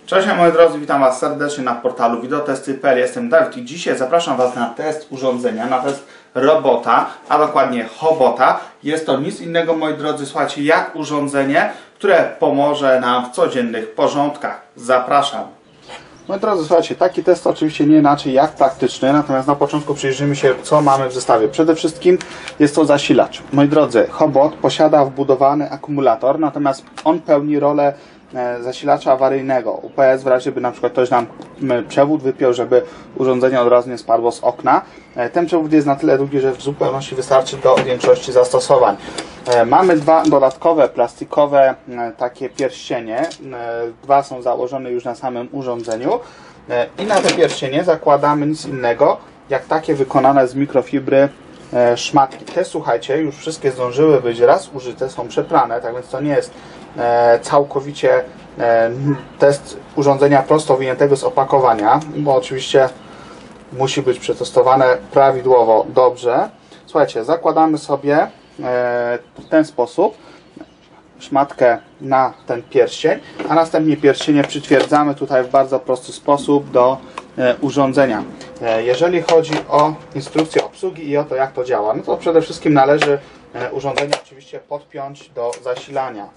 Cześć moi drodzy, witam Was serdecznie na portalu Videotesty.pl. Jestem Dawid i dzisiaj zapraszam Was na test urządzenia, na test robota, a dokładnie Hobota. Jest to nic innego, moi drodzy, słuchajcie, jak urządzenie, które pomoże nam w codziennych porządkach. Zapraszam. Moi drodzy, słuchajcie, taki test oczywiście nie inaczej jak praktyczny, natomiast na początku przyjrzymy się, co mamy w zestawie. Przede wszystkim jest to zasilacz. Moi drodzy, Hobot posiada wbudowany akumulator, natomiast on pełni rolę zasilacza awaryjnego. UPS w razie, by na przykład ktoś nam przewód wypiął, żeby urządzenie od razu nie spadło z okna. Ten przewód jest na tyle długi, że w zupełności wystarczy do większości zastosowań. Mamy dwa dodatkowe plastikowe takie pierścienie. Dwa są założone już na samym urządzeniu i na te pierścienie zakładamy nic innego jak takie wykonane z mikrofibry szmatki. Te, słuchajcie, już wszystkie zdążyły być raz użyte, są przeprane, tak więc to nie jest całkowicie test urządzenia prosto wyjętego z opakowania, bo oczywiście musi być przetestowane prawidłowo, dobrze. Słuchajcie, zakładamy sobie w ten sposób szmatkę na ten pierścień, a następnie pierścienie przytwierdzamy tutaj w bardzo prosty sposób do urządzenia. Jeżeli chodzi o instrukcję obsługi i o to, jak to działa, no to przede wszystkim należy urządzenie oczywiście podpiąć do zasilania.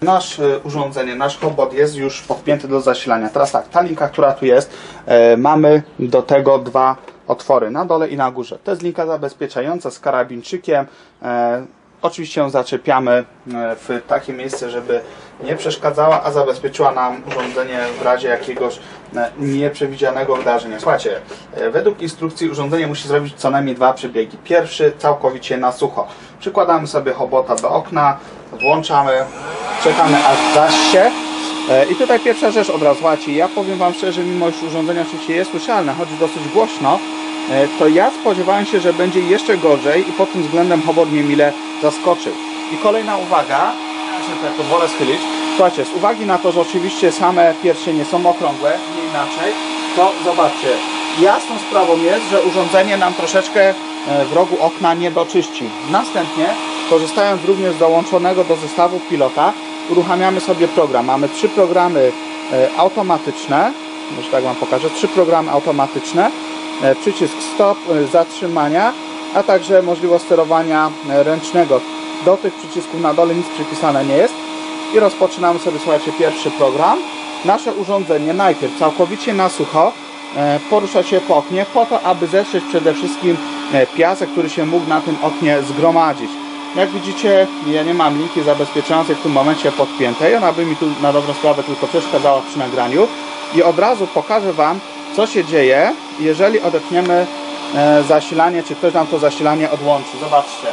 Nasz Hobot jest już podpięty do zasilania. Teraz tak, ta linka, która tu jest, mamy do tego dwa otwory, na dole i na górze. To jest linka zabezpieczająca z karabinczykiem. Oczywiście ją zaczepiamy w takie miejsce, żeby nie przeszkadzała, a zabezpieczyła nam urządzenie w razie jakiegoś nieprzewidzianego wydarzenia. Słuchajcie, według instrukcji urządzenie musi zrobić co najmniej dwa przebiegi. Pierwszy całkowicie na sucho. Przykładamy sobie Hobota do okna, włączamy, czekamy aż zaśnie. I tutaj pierwsza rzecz od razu, słuchajcie, ja powiem Wam szczerze, mimo iż urządzenie oczywiście jest słyszalne, choć dosyć głośno, to ja spodziewałem się, że będzie jeszcze gorzej i pod tym względem Hobot mnie mile zaskoczył. I kolejna uwaga, ja się tutaj pozwolę schylić. Słuchajcie, z uwagi na to, że oczywiście same pierścienie są okrągłe, nie inaczej, to zobaczcie, jasną sprawą jest, że urządzenie nam troszeczkę w rogu okna nie doczyści. Następnie, korzystając również z dołączonego do zestawu pilota, uruchamiamy sobie program. Mamy trzy programy automatyczne, może tak Wam pokażę, trzy programy automatyczne, przycisk stop, zatrzymania, a także możliwość sterowania ręcznego. Do tych przycisków na dole nic przypisane nie jest. I rozpoczynamy sobie, słuchajcie, pierwszy program. Nasze urządzenie najpierw całkowicie na sucho porusza się po oknie, po to, aby zetrzeć przede wszystkim piasek, który się mógł na tym oknie zgromadzić. Jak widzicie, ja nie mam linki zabezpieczającej w tym momencie podpiętej. Ona by mi tu na dobrą sprawę tylko przeszkadzała przy nagraniu. I od razu pokażę Wam, co się dzieje, jeżeli odepniemy zasilanie, czy ktoś nam to zasilanie odłączy. Zobaczcie.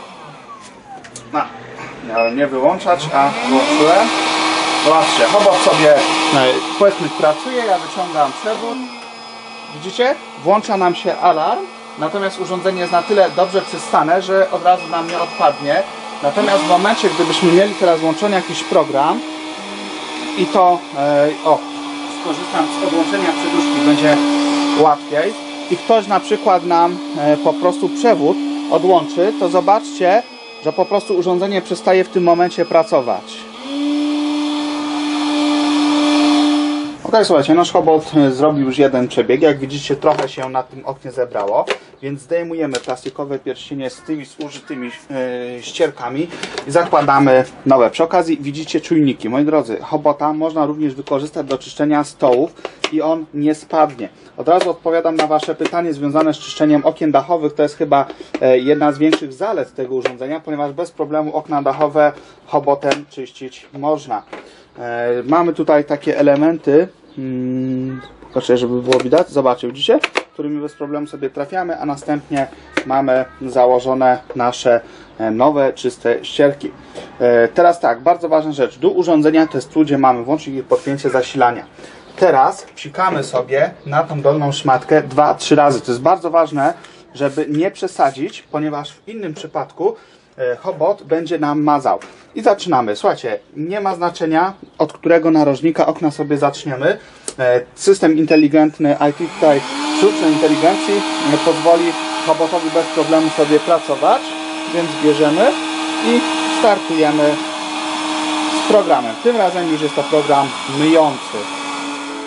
Miałem nie wyłączać, a włączyłem. Zobaczcie, Hobot sobie, powiedzmy, pracuje, ja wyciągam przewód. Widzicie? Włącza nam się alarm, natomiast urządzenie jest na tyle dobrze przystane, że od razu nam nie odpadnie. Natomiast w momencie, gdybyśmy mieli teraz włączony jakiś program i to, skorzystam z odłączenia przeduszki, będzie łatwiej i ktoś na przykład nam po prostu przewód odłączy, to zobaczcie, że po prostu urządzenie przestaje w tym momencie pracować. Ok, słuchajcie, nasz Hobot zrobił już jeden przebieg. Jak widzicie, trochę się na tym oknie zebrało, więc zdejmujemy plastikowe pierścienie z tymi zużytymi ścierkami i zakładamy nowe. Przy okazji widzicie czujniki. Moi drodzy, Hobota można również wykorzystać do czyszczenia stołów i on nie spadnie. Od razu odpowiadam na Wasze pytanie związane z czyszczeniem okien dachowych. To jest chyba jedna z większych zalet tego urządzenia, ponieważ bez problemu okna dachowe Hobotem czyścić można. Mamy tutaj takie elementy, proszę, żeby było widać, zobaczcie, widzicie, którymi bez problemu sobie trafiamy, a następnie mamy założone nasze nowe, czyste ścierki. Teraz tak, bardzo ważna rzecz, do urządzenia testu, gdzie mamy włącznik i podpięcie zasilania. Teraz psikamy sobie na tą dolną szmatkę 2-3 razy. To jest bardzo ważne, żeby nie przesadzić, ponieważ w innym przypadku Hobot będzie nam mazał. I zaczynamy. Słuchajcie, nie ma znaczenia, od którego narożnika okna sobie zaczniemy. System inteligentny IT tutaj sztucznej inteligencji pozwoli Hobotowi bez problemu sobie pracować, więc bierzemy i startujemy z programem. Tym razem już jest to program myjący.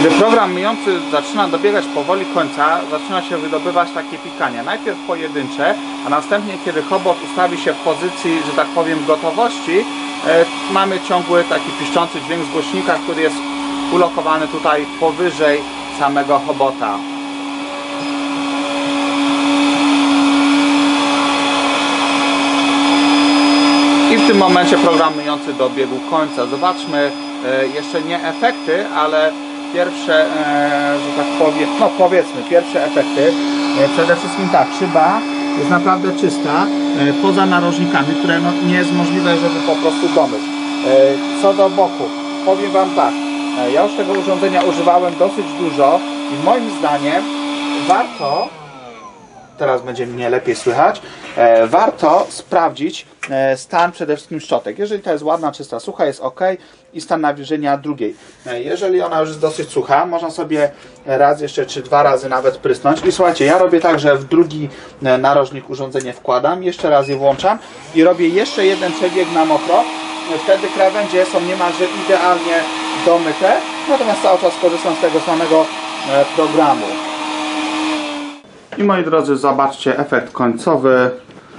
Kiedy program myjący zaczyna dobiegać powoli końca, zaczyna się wydobywać takie pikanie. Najpierw pojedyncze, a następnie kiedy Hobot ustawi się w pozycji, że tak powiem, gotowości, mamy ciągły taki piszczący dźwięk z głośnika, który jest ulokowany tutaj powyżej samego Hobota. I w tym momencie program myjący dobiegł końca. Zobaczmy jeszcze nie efekty, ale pierwsze, że tak powiem, no powiedzmy pierwsze efekty. Przede wszystkim tak, szyba jest naprawdę czysta, poza narożnikami, które no, nie jest możliwe, żeby po prostu domyć. Co do boku, powiem Wam tak, ja już tego urządzenia używałem dosyć dużo i moim zdaniem warto, teraz będzie mnie lepiej słychać, warto sprawdzić stan przede wszystkim szczotek. Jeżeli ta jest ładna, czysta, sucha, jest ok, i stan nawilżenia drugiej. Jeżeli ona już jest dosyć sucha, można sobie raz jeszcze czy dwa razy nawet prysnąć. I słuchajcie, ja robię tak, że w drugi narożnik urządzenie wkładam, jeszcze raz je włączam i robię jeszcze jeden przebieg na mokro. Wtedy krawędzie są niemalże idealnie domyte, natomiast cały czas korzystam z tego samego programu. I moi drodzy, zobaczcie efekt końcowy.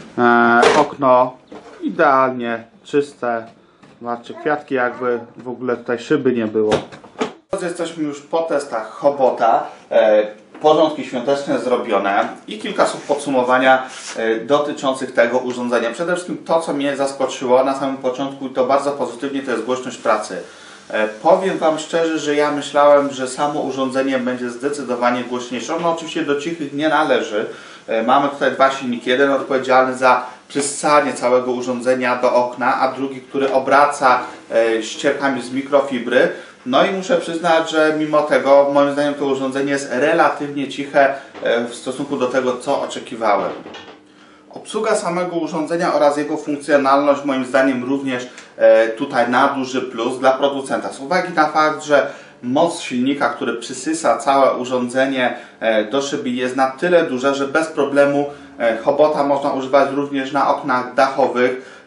Okno idealnie czyste. Zobaczcie, kwiatki, jakby w ogóle tutaj szyby nie było. Jesteśmy już po testach Hobota. Porządki świąteczne zrobione i kilka słów podsumowania dotyczących tego urządzenia. Przede wszystkim to, co mnie zaskoczyło na samym początku, to bardzo pozytywnie, to jest głośność pracy. Powiem Wam szczerze, że ja myślałem, że samo urządzenie będzie zdecydowanie głośniejsze. Ono oczywiście do cichych nie należy. Mamy tutaj dwa silniki. Jeden odpowiedzialny za przyssanie całego urządzenia do okna, a drugi, który obraca ścierkami z mikrofibry. No i muszę przyznać, że mimo tego moim zdaniem to urządzenie jest relatywnie ciche w stosunku do tego, co oczekiwałem. Obsługa samego urządzenia oraz jego funkcjonalność moim zdaniem również tutaj na duży plus dla producenta. Z uwagi na fakt, że moc silnika, który przysysa całe urządzenie do szyby, jest na tyle duża, że bez problemu Hobota można używać również na oknach dachowych.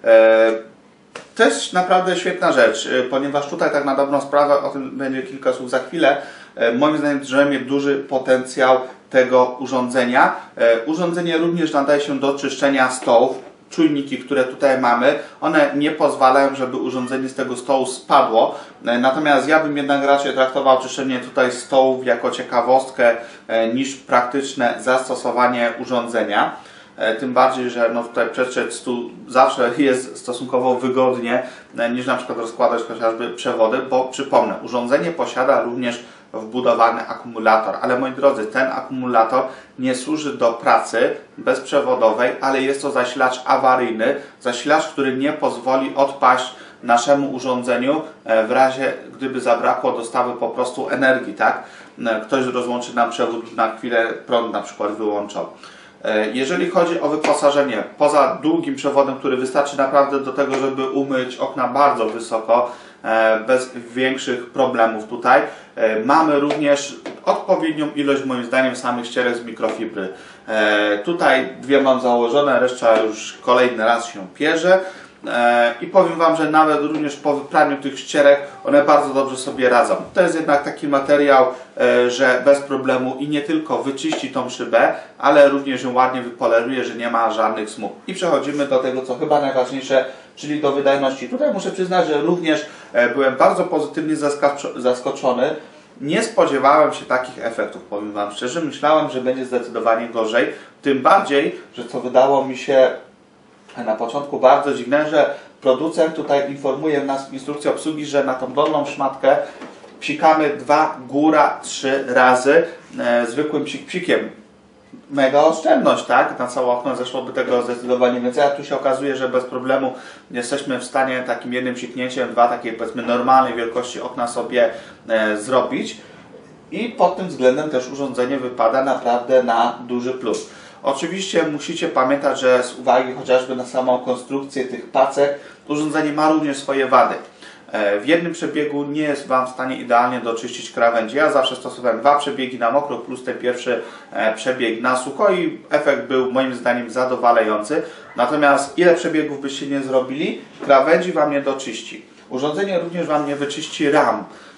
To jest naprawdę świetna rzecz, ponieważ tutaj tak na dobrą sprawę, o tym będzie kilka słów za chwilę, moim zdaniem drzemie duży potencjał tego urządzenia. Urządzenie również nadaje się do czyszczenia stołów. Czujniki, które tutaj mamy, one nie pozwalają, żeby urządzenie z tego stołu spadło. Natomiast ja bym jednak raczej traktował czyszczenie tutaj stołów jako ciekawostkę niż praktyczne zastosowanie urządzenia. Tym bardziej, że no tutaj przetrzeć stół zawsze jest stosunkowo wygodnie niż na przykład rozkładać chociażby przewody, bo przypomnę, urządzenie posiada również wbudowany akumulator, ale moi drodzy, ten akumulator nie służy do pracy bezprzewodowej, ale jest to zasilacz awaryjny, zasilacz, który nie pozwoli odpaść naszemu urządzeniu w razie, gdyby zabrakło dostawy po prostu energii, tak? Ktoś rozłączy nam przewód, na chwilę prąd na przykład wyłączał. Jeżeli chodzi o wyposażenie, poza długim przewodem, który wystarczy naprawdę do tego, żeby umyć okna bardzo wysoko, bez większych problemów tutaj, mamy również odpowiednią ilość moim zdaniem samych ścierek z mikrofibry. Tutaj dwie mam założone, reszta już kolejny raz się pierze. I powiem Wam, że nawet również po wypraniu tych ścierek one bardzo dobrze sobie radzą. To jest jednak taki materiał, że bez problemu i nie tylko wyczyści tą szybę, ale również ją ładnie wypoleruje, że nie ma żadnych smug. I przechodzimy do tego, co chyba najważniejsze, czyli do wydajności. Tutaj muszę przyznać, że również byłem bardzo pozytywnie zaskoczony. Nie spodziewałem się takich efektów, powiem Wam szczerze. Myślałem, że będzie zdecydowanie gorzej. Tym bardziej, że co wydało mi się na początku bardzo dziwne, że producent tutaj informuje nas w instrukcji obsługi, że na tą dolną szmatkę psikamy 2, góra 3 razy zwykłym psik-psikiem. Mega oszczędność, tak? Na całe okno zeszłoby tego zdecydowanie więcej, a tu się okazuje, że bez problemu jesteśmy w stanie takim jednym psiknięciem 2 takie powiedzmy normalnej wielkości okna sobie zrobić. I pod tym względem też urządzenie wypada naprawdę na duży plus. Oczywiście musicie pamiętać, że z uwagi chociażby na samą konstrukcję tych pacek, urządzenie ma również swoje wady. W jednym przebiegu nie jest Wam w stanie idealnie doczyścić krawędzi. Ja zawsze stosowałem 2 przebiegi na mokro plus ten pierwszy przebieg na sucho i efekt był moim zdaniem zadowalający. Natomiast ile przebiegów byście nie zrobili, krawędzi Wam nie doczyści. Urządzenie również Wam nie wyczyści ram.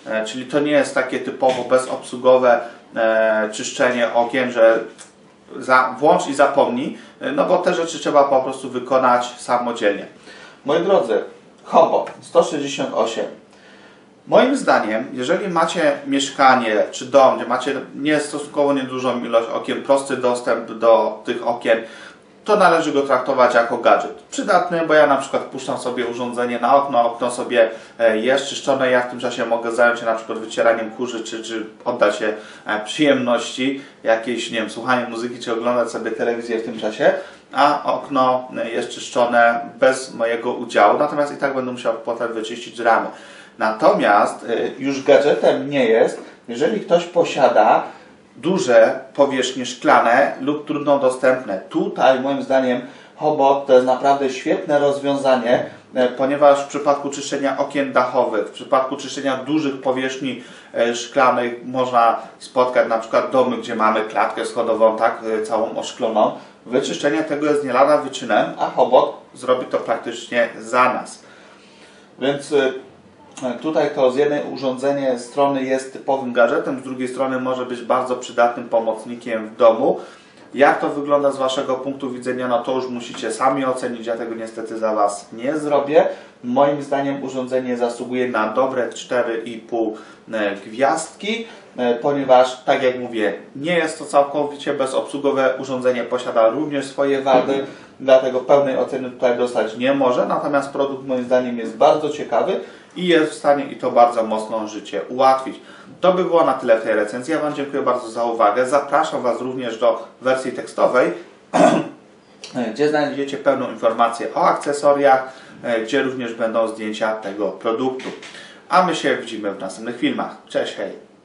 czyli to nie jest takie typowo bezobsługowe czyszczenie okien, że włącz i zapomnij, no bo te rzeczy trzeba po prostu wykonać samodzielnie. Moi drodzy, Hobot 168. Moim zdaniem, jeżeli macie mieszkanie czy dom, gdzie macie stosunkowo niedużą ilość okien, prosty dostęp do tych okien, to należy go traktować jako gadżet. Przydatny, bo ja na przykład puszczam sobie urządzenie na okno sobie jest czyszczone, ja w tym czasie mogę zająć się na przykład wycieraniem kurzy, czy oddać się przyjemności, jakiejś, nie wiem, słuchanie muzyki, czy oglądać sobie telewizję w tym czasie, a okno jest czyszczone bez mojego udziału, natomiast i tak będę musiał potem wyczyścić ramy. Natomiast już gadżetem nie jest, jeżeli ktoś posiada duże powierzchnie szklane lub trudno dostępne. Tutaj moim zdaniem Hobot to jest naprawdę świetne rozwiązanie, ponieważ w przypadku czyszczenia okien dachowych, w przypadku czyszczenia dużych powierzchni szklanych można spotkać na przykład domy, gdzie mamy klatkę schodową, tak, całą oszkloną. Wyczyszczenie tego jest nie lada wyczynem, a Hobot zrobi to praktycznie za nas. Więc tutaj to z jednej strony jest typowym gadżetem, z drugiej strony może być bardzo przydatnym pomocnikiem w domu. Jak to wygląda z Waszego punktu widzenia, no to już musicie sami ocenić, ja tego niestety za Was nie zrobię. Moim zdaniem urządzenie zasługuje na dobre 4,5 gwiazdki, ponieważ, tak jak mówię, nie jest to całkowicie bezobsługowe urządzenie, posiada również swoje wady, dlatego pełnej oceny tutaj dostać nie może, natomiast produkt moim zdaniem jest bardzo ciekawy i jest w stanie i to bardzo mocno życie ułatwić. To by było na tyle w tej recenzji. Ja Wam dziękuję bardzo za uwagę. Zapraszam Was również do wersji tekstowej, gdzie znajdziecie pełną informację o akcesoriach, gdzie również będą zdjęcia tego produktu. A my się widzimy w następnych filmach. Cześć, hej!